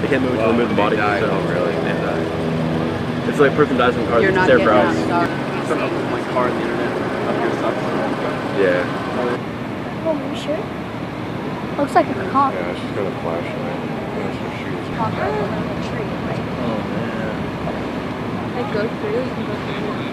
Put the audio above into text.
They can't move until they move the body. Oh, really? They died. It's like a person dies in the car. You're not their getting price. out. Some of my car on the internet. Up here sucks. Yeah. Oh, are you sure? Looks like a cop. Yeah, she's got a flashlight. That's what she was. Cop on a tree, right? Oh man. Like go through, you can go through.